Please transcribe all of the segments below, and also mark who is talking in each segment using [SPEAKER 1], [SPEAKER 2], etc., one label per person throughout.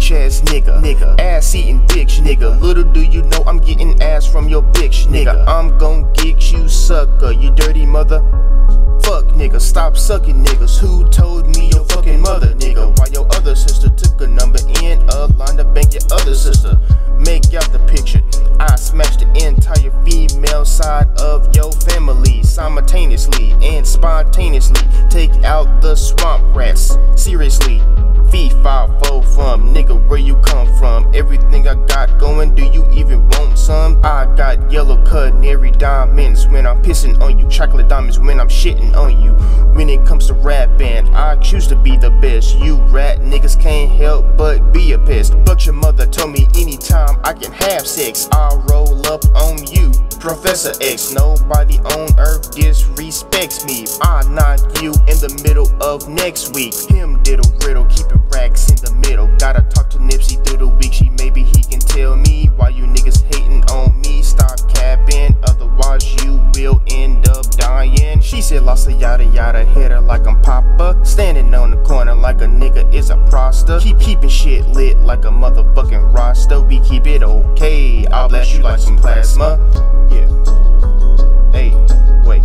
[SPEAKER 1] bitch ass nigga. Ass eating bitch nigga. Little do you know I'm getting ass from your bitch nigga. I'm gon' get you sucker, you dirty mother. Fuck nigga, stop sucking niggas. Who told me your fucking mother nigga? Why your other sister took a number in a line to bank your other sister? Make out the picture. I smashed the entire female side of your family simultaneously and spontaneously. Take out the swamp rats. Seriously. Fee 5-4 from nigga, where you come from? Everything I got going, do you even want some? I got yellow canary diamonds when I'm pissing on you, chocolate diamonds when I'm shitting on you. When it comes to rap band, I choose to be the best. You rat niggas can't help but be a pest. But your mother told me anytime I can have sex, I'll roll up on you. Professor X, nobody on earth disrespects me. I knock you in the middle of next week. Him diddle riddle, keep it racks in the middle. Gotta talk to Nipsey through the week. Maybe he can tell me why you niggas hating on me. Stop capping, otherwise you will end up dying. She said lots of yada yada, hit her like I'm Papa. Standing on the corner like a nigga is a proster. Keeping shit lit like a motherfucking roster. We keep it okay, I'll blast you like some plasma. Yeah. Hey, wait.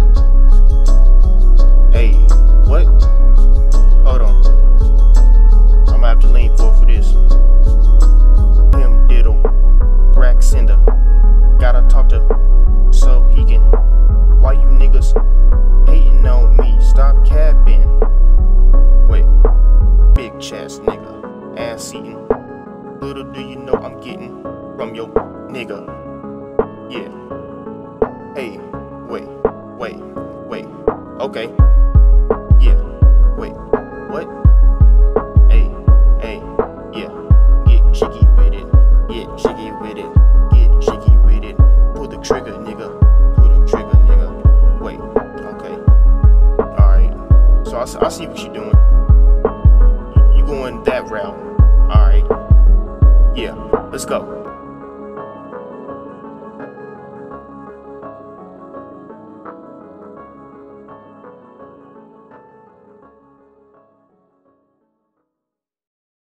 [SPEAKER 1] Hey, what? Hold on. I'ma have to lean forward for this. Him diddle, crack cinder. Gotta talk to so he can. Why you niggas hating on me? Stop capping. Wait, big chest nigga, ass eating. Little do you know I'm getting from your nigga. Yeah. Hey, wait, okay. Yeah, wait, what? Hey, yeah. Get jiggy with it, get jiggy with it, get jiggy with it. Pull the trigger, nigga, pull the trigger, nigga. Wait, okay. Alright, so I see what you're doing. You going that route. Alright, yeah, let's go.